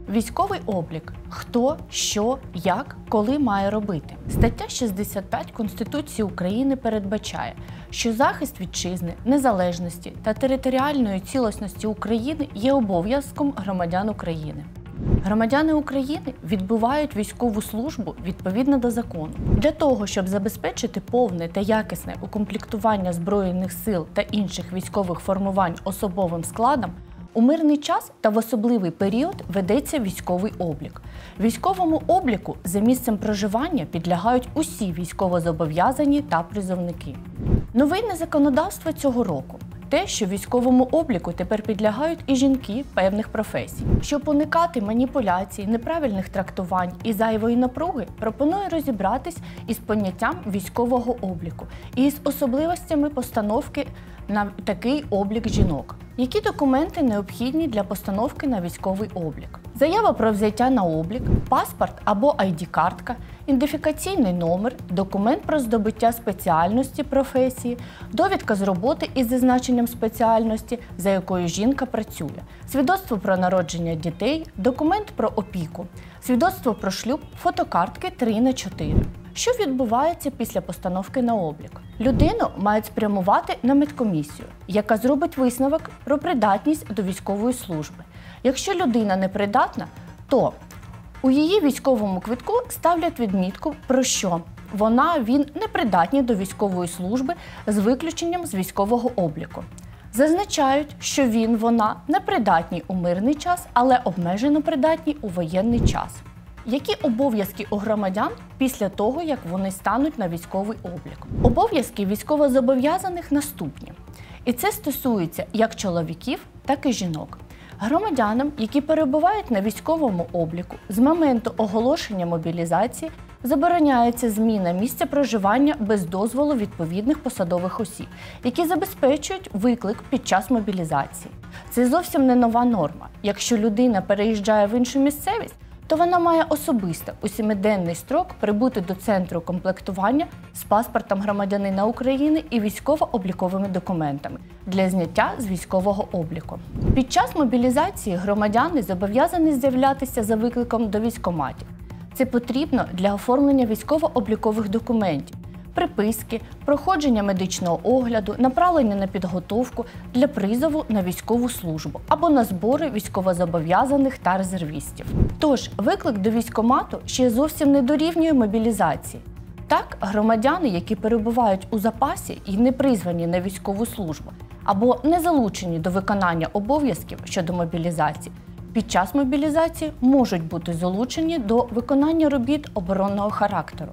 Військовий облік. Хто, що, як, коли має робити. Стаття 65 Конституції України передбачає, що захист вітчизни, незалежності та територіальної цілісності України є обов'язком громадян України. Громадяни України відбувають військову службу відповідно до закону. Для того, щоб забезпечити повне та якісне укомплектування Збройних сил та інших військових формувань особовим складом, у мирний час та в особливий період ведеться військовий облік. Військовому обліку за місцем проживання підлягають усі військовозобов'язані та призовники. Новинне законодавство цього року – те, що військовому обліку тепер підлягають і жінки певних професій. Щоб уникати маніпуляцій, неправильних трактувань і зайвої напруги, пропоную розібратись із поняттям військового обліку і із особливостями постановки на такий облік жінок. Які документи необхідні для постановки на військовий облік? Заява про взяття на облік, паспорт або ID-картка, ідентифікаційний номер, документ про здобуття спеціальності професії, довідка з роботи із зазначенням спеціальності, за якою жінка працює, свідоцтво про народження дітей, документ про опіку, свідоцтво про шлюб, фотокартки 3х4. Що відбувається після постановки на облік? Людину мають спрямувати на медкомісію, яка зробить висновок про придатність до військової служби. Якщо людина непридатна, то у її військовому квитку ставлять відмітку, про що він непридатні до військової служби з виключенням з військового обліку. Зазначають, що вона непридатні у мирний час, але обмежено придатні у воєнний час. Які обов'язки у громадян після того, як вони стануть на військовий облік? Обов'язки військовозобов'язаних наступні. І це стосується як чоловіків, так і жінок. Громадянам, які перебувають на військовому обліку, з моменту оголошення мобілізації забороняється зміна місця проживання без дозволу відповідних посадових осіб, які забезпечують виклик під час мобілізації. Це зовсім не нова норма. Якщо людина переїжджає в іншу місцевість, то вона має особисто у 7-денний строк прибути до центру комплектування з паспортом громадянина України і військово-обліковими документами для зняття з військового обліку. Під час мобілізації громадяни зобов'язані з'являтися за викликом до військкоматів. Це потрібно для оформлення військово-облікових документів, приписки, проходження медичного огляду, направлення на підготовку для призову на військову службу або на збори військовозобов'язаних та резервістів. Тож, виклик до військкомату ще зовсім не дорівнює мобілізації. Так, громадяни, які перебувають у запасі і не призвані на військову службу, або не залучені до виконання обов'язків щодо мобілізації, під час мобілізації можуть бути залучені до виконання робіт оборонного характеру.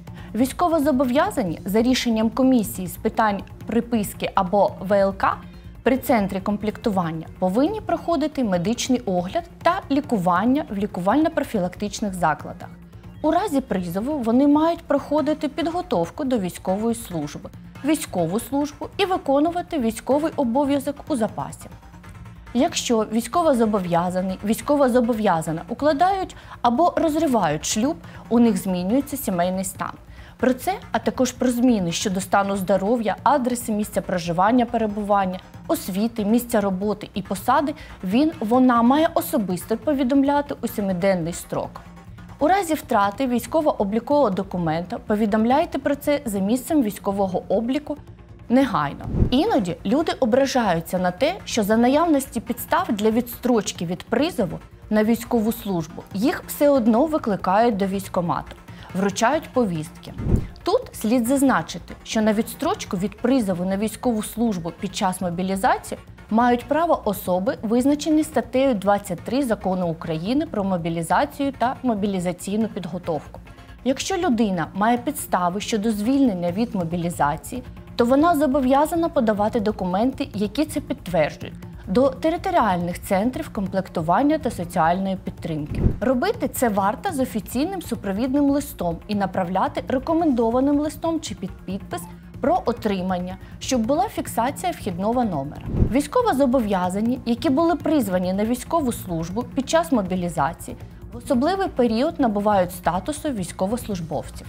Військовозобов'язані за рішенням комісії з питань приписки або ВЛК при центрі комплектування повинні проходити медичний огляд та лікування в лікувально-профілактичних закладах. У разі призову вони мають проходити підготовку до військової служби, військову службу і виконувати військовий обов'язок у запасі. Якщо військовозобов'язаний, військовозобов'язана укладають або розривають шлюб, у них змінюється сімейний стан. Про це, а також про зміни щодо стану здоров'я, адреси місця проживання, перебування, освіти, місця роботи і посади вона має особисто повідомляти у 7-денний строк. У разі втрати військово-облікового документа повідомляйте про це за місцем військового обліку негайно. Іноді люди ображаються на те, що за наявності підстав для відстрочки від призову на військову службу їх все одно викликають до військкомату, вручають повістки. Тут слід зазначити, що на відстрочку від призову на військову службу під час мобілізації мають право особи, визначені статтею 23 Закону України про мобілізацію та мобілізаційну підготовку. Якщо людина має підстави щодо звільнення від мобілізації, то вона зобов'язана подавати документи, які це підтверджують, до територіальних центрів комплектування та соціальної підтримки. Робити це варто з офіційним супровідним листом і направляти рекомендованим листом чи під підпис про отримання, щоб була фіксація вхідного номера. Військовозобов'язані, які були призвані на військову службу під час мобілізації, в особливий період набувають статусу військовослужбовців.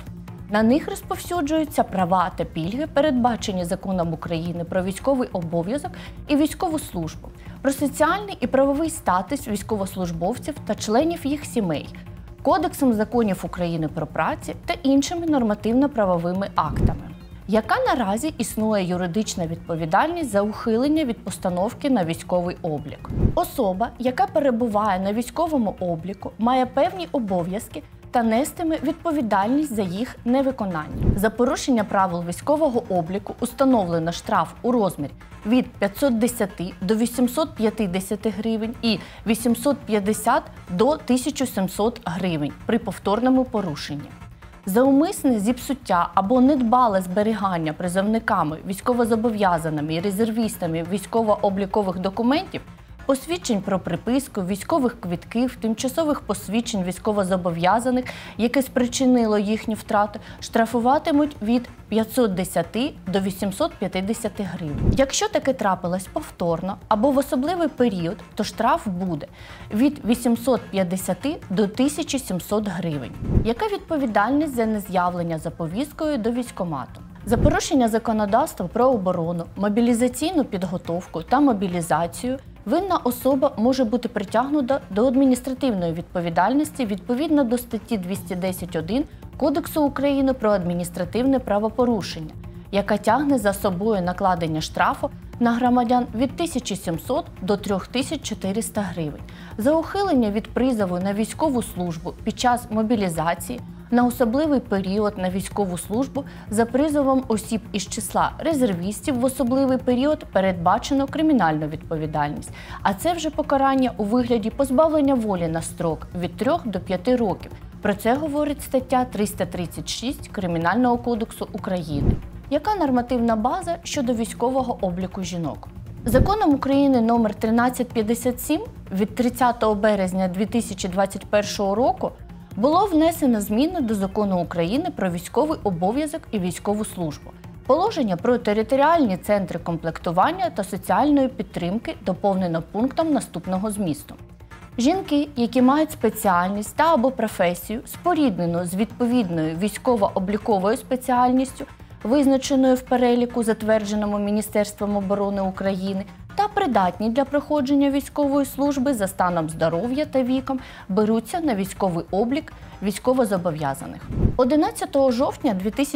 На них розповсюджуються права та пільги, передбачені Законом України про військовий обов'язок і військову службу, про соціальний і правовий статус військовослужбовців та членів їх сімей, Кодексом законів України про працю та іншими нормативно-правовими актами. Яка наразі існує юридична відповідальність за ухилення від постановки на військовий облік? Особа, яка перебуває на військовому обліку, має певні обов'язки та нестиме відповідальність за їх невиконання. За порушення правил військового обліку установлено штраф у розмірі від 510 до 850 гривень і 850 до 1700 гривень при повторному порушенні. За умисне зіпсуття або недбале зберігання призовниками, військовозобов'язаними і резервістами військово-облікових документів, посвідчень про приписку, військових квитків, тимчасових посвідчень військовозобов'язаних, яке спричинило їхню втрату, штрафуватимуть від 510 до 850 гривень. Якщо таке трапилось повторно або в особливий період, то штраф буде від 850 до 1700 гривень. Яка відповідальність за нез'явлення за повісткою до військкомату? За порушення законодавства про оборону, мобілізаційну підготовку та мобілізацію винна особа може бути притягнута до адміністративної відповідальності відповідно до статті 210.1 Кодексу України про адміністративне правопорушення, яка тягне за собою накладення штрафу на громадян від 1700 до 3400 гривень за ухилення від призову на військову службу під час мобілізації, на особливий період на військову службу за призовом осіб із числа резервістів в особливий період передбачено кримінальну відповідальність, а це вже покарання у вигляді позбавлення волі на строк від 3 до 5 років. Про це говорить стаття 336 Кримінального кодексу України. Яка нормативна база щодо військового обліку жінок? Законом України номер 1357 від 30 березня 2021 року було внесено зміни до Закону України про військовий обов'язок і військову службу. Положення про територіальні центри комплектування та соціальної підтримки доповнено пунктом наступного змісту. Жінки, які мають спеціальність та або професію, споріднену з відповідною військово-обліковою спеціальністю, визначеною в переліку, затвердженому Міністерством оборони України, та придатні для проходження військової служби за станом здоров'я та віком, беруться на військовий облік військовозобов'язаних. 11 жовтня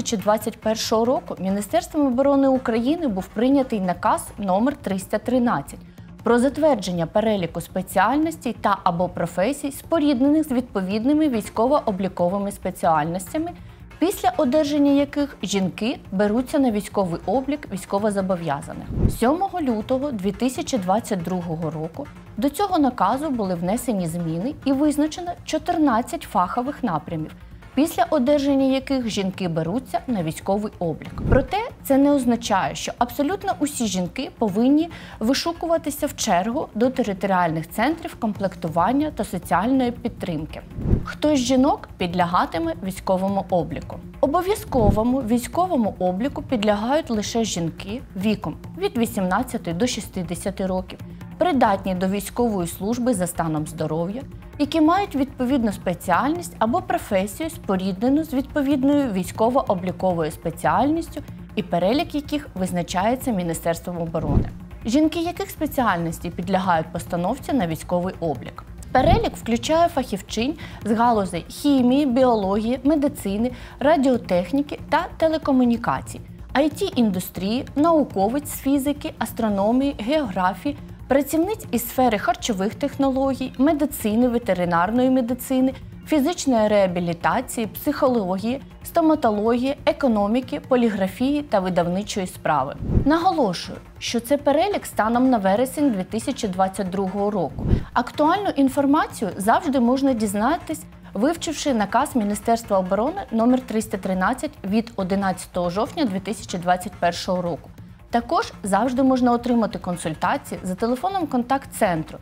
2021 року Міністерством оборони України був прийнятий наказ номер 313 про затвердження переліку спеціальностей та або професій, споріднених з відповідними військово-обліковими спеціальностями, після одержання яких жінки беруться на військовий облік військовозобов'язаних. 7 лютого 2022 року до цього наказу були внесені зміни і визначено 14 фахових напрямів, після одержання яких жінки беруться на військовий облік. Проте це не означає, що абсолютно усі жінки повинні вишукуватися в чергу до територіальних центрів комплектування та соціальної підтримки. Хто з жінок підлягатиме військовому обліку? Обов'язковому військовому обліку підлягають лише жінки віком від 18 до 60 років, придатні до військової служби за станом здоров'я, які мають відповідну спеціальність або професію, споріднену з відповідною військово-обліковою спеціальністю, і перелік яких визначається Міністерством оборони. Жінки яких спеціальностей підлягають постановці на військовий облік? Перелік включає фахівчинь з галузей хімії, біології, медицини, радіотехніки та телекомунікацій, IT-індустрії, науковиць з фізики, астрономії, географії, працівниць із сфери харчових технологій, медицини, ветеринарної медицини, фізичної реабілітації, психології, стоматології, економіки, поліграфії та видавничої справи. Наголошую, що це перелік станом на вересень 2022 року. Актуальну інформацію завжди можна дізнатись, вивчивши наказ Міністерства оборони номер 313 від 11 жовтня 2021 року. Також завжди можна отримати консультації за телефоном контакт-центру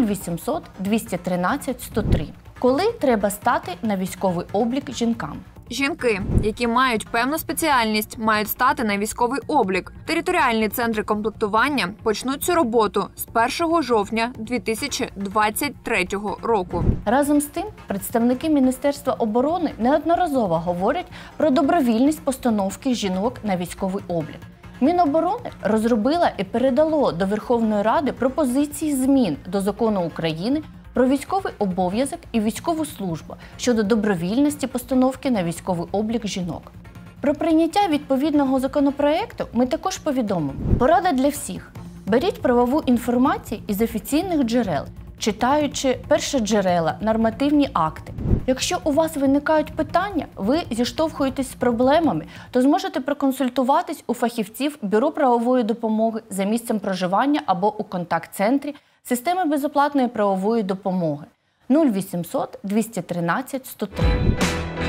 0800 213 103. Коли треба стати на військовий облік жінкам? Жінки, які мають певну спеціальність, мають стати на військовий облік. Територіальні центри комплектування почнуть цю роботу з 1 жовтня 2023 року. Разом з тим, представники Міністерства оборони неодноразово говорять про добровільність постановки жінок на військовий облік. Міноборони розробила і передало до Верховної Ради пропозиції змін до Закону України про військовий обов'язок і військову службу щодо добровільності постановки на військовий облік жінок. Про прийняття відповідного законопроекту ми також повідомимо. Порада для всіх. Беріть правову інформацію із офіційних джерел, читаючи першоджерела, нормативні акти. Якщо у вас виникають питання, ви зіштовхуєтесь з проблемами, то зможете проконсультуватись у фахівців Бюро правової допомоги за місцем проживання або у контакт-центрі системи безоплатної правової допомоги 0800 213 103.